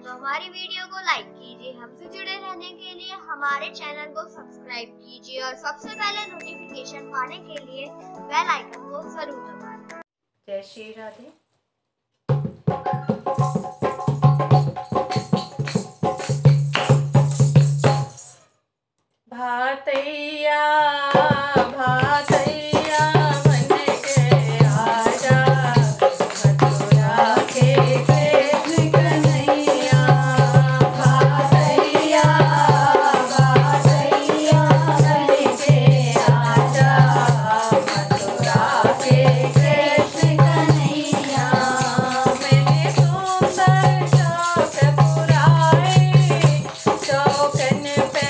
तो हमारी वीडियो को लाइक कीजिए। हमसे जुड़े रहने के लिए हमारे चैनल को सब्सक्राइब कीजिए और सबसे पहले नोटिफिकेशन पाने के लिए बेल आइकन को जरूर दबाएं। जय श्री राधे। भातैया भातैया बन के आजा, मथुरा के कृष्ण कन्हैया। भातैया भातैया बन के आजा, मथुरा के कृष्ण कन्हैया। मैंने सुंदर चौक पुराए, चौकन पे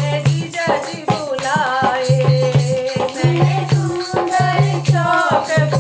Okay.